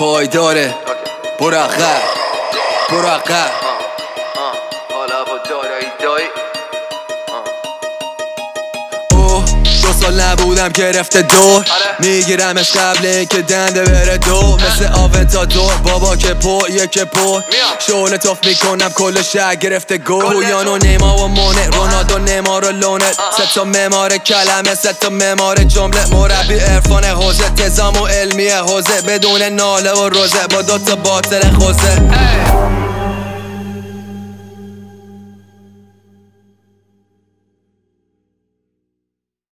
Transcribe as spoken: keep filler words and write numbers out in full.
پایداره برو عقب برو عقب حالا با دارایی دایی اوه دو سال نبودم گرفته دور میگیرمش قبل اینکه دنده بره دور مثل آونتادور بابا که پر یک پر شعله توف میکنم کل شهر گرفته گل پویان و نیما و مونه رونالدو نیمار و لونه سه تا ممار کلمه سه تا ممار جمله مربی عرفان حوزه تزام و علمی حوزه بدون ناله و روزه با دو تا باطل خوزه